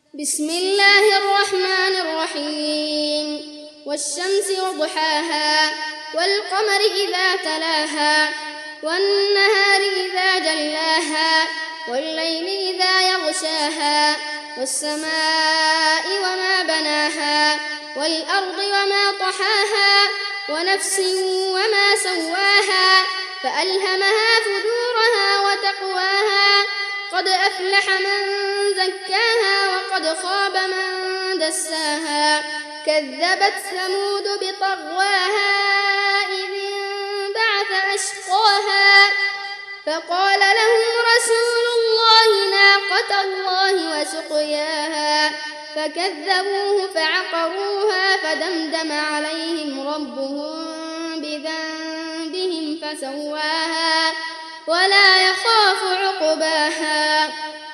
بسم الله الرحمن الرحيم والشمس وضحاها والقمر إذا تلاها والنهار إذا جلاها والليل إذا يغشاها والسماء وما بناها والأرض وما طحاها ونفس وما سواها فألهمها فجورها وتقواها قد أفلح من زكاها وقد خاب من دساها كذبت ثمود بطغواها إذ انبعث أشقاها فقال لهم رسول الله ناقة الله وسقياها فكذبوه فعقروها فدمدم عليهم ربهم بذنبهم فسواها ولا يخاف عقباها